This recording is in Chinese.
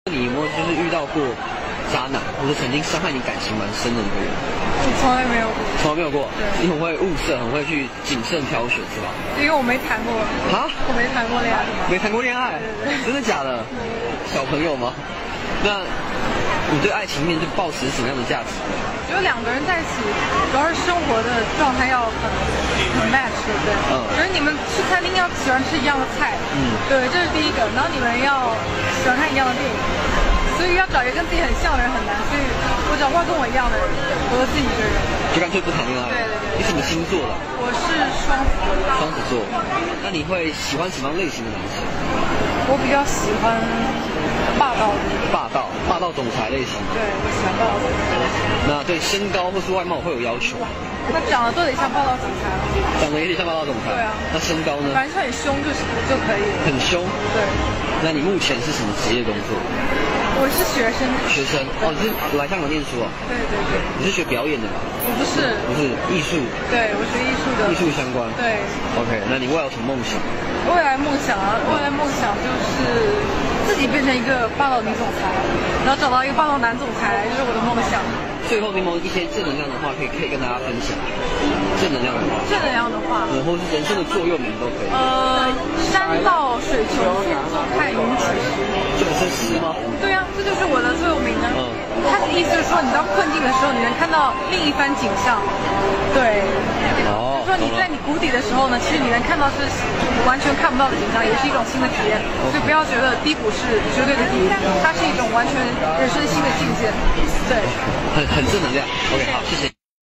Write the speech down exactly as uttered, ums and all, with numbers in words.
你有没有就是遇到过渣男，或者曾经伤害你感情蛮深的一个人？ 我从来没有过， 从来没有过。 对， 你很会物色，很会去谨慎挑选，是吧？ 因为我没谈过。 啊？ 我没谈过恋爱。 没谈过恋爱？ 对对对， 真的假的？小朋友吗？那你对爱情面就抱持什么样的价值？ 觉得两个人在一起，主要是生活的状态要很很 match， 对不对？嗯。觉得你们去餐厅要喜欢吃一样的菜，嗯，对，这是第一个。然后你们要喜欢看一样的电影，所以要找一个跟自己很像的人很难。所以我找不到跟我一样的人，我自己一个人。 就干脆不谈恋爱。 对对对。 你什么星座的？ 我是双子。 双子座。那你会喜欢什么样类型的男生？ 我比较喜欢霸道的。 霸道，霸道总裁类型。 对，我喜欢霸道总裁。 那对身高或是外貌会有要求？ 他长得都得像霸道总裁。 长得也得像霸道总裁。对啊。那身高呢？ 反正他很凶就就可以了。 很凶。 对。 那你目前是什么职业工作？ 我是学生。学生哦，你是来香港念书哦？ 对对对。 你是学表演的吧？ 我不是。 不是艺术。对， 我学艺术的。 艺术相关。 对。 OK， 那你未来有什么梦想？ 未来梦想啊，未来梦想就是自己变成一个霸道女总裁，然后找到一个霸道男总裁，就是我的梦想。 最后，你有没有一些正能量的话可以可以跟大家分享？正能量的话。 正能量的话。 嗯，或是人生的座右铭都可以。 呃，山到水穷处，坐看云起时。 这不是诗吗？对啊，这就是我的座右铭啊。嗯。他的意思就是说，你到困境的时候，你能看到另一番景象。对。哦。就是说你在你谷底的时候呢，其实你能看到是完全看不到的景象，也是一种新的体验。所以不要觉得低谷是绝对的底，它是一种完全人生新的境界。对。 很很正能量。OK， 好，谢谢。